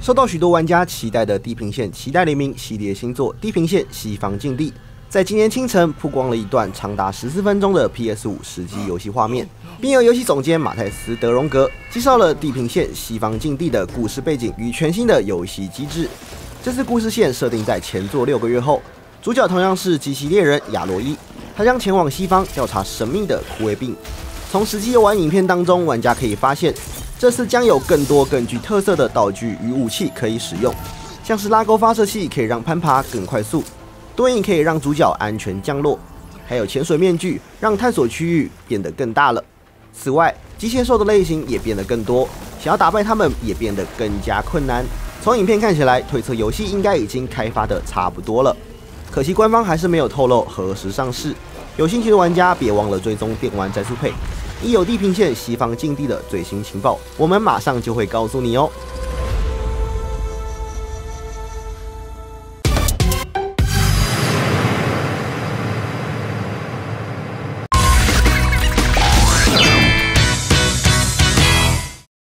受到许多玩家期待的《地平线：期待黎明》系列新作《地平线：西方禁地》，在今年清晨曝光了一段长达14分钟的 PS5 实际游戏画面，并由游戏总监马泰斯·德荣格介绍了《地平线：西方禁地》的故事背景与全新的游戏机制。这次故事线设定在前作6个月后，主角同样是机器猎人亚洛伊，他将前往西方调查神秘的枯萎病。从实际游玩影片当中，玩家可以发现，这次将有更多更具特色的道具与武器可以使用，像是拉钩发射器可以让攀爬更快速，盾影可以让主角安全降落，还有潜水面具让探索区域变得更大了。此外，机械兽的类型也变得更多，想要打败它们也变得更加困难。从影片看起来，推测游戏应该已经开发的差不多了，可惜官方还是没有透露何时上市。有兴趣的玩家别忘了追踪电玩宅速配，一有地平线西方禁地的最新情报，我们马上就会告诉你哦。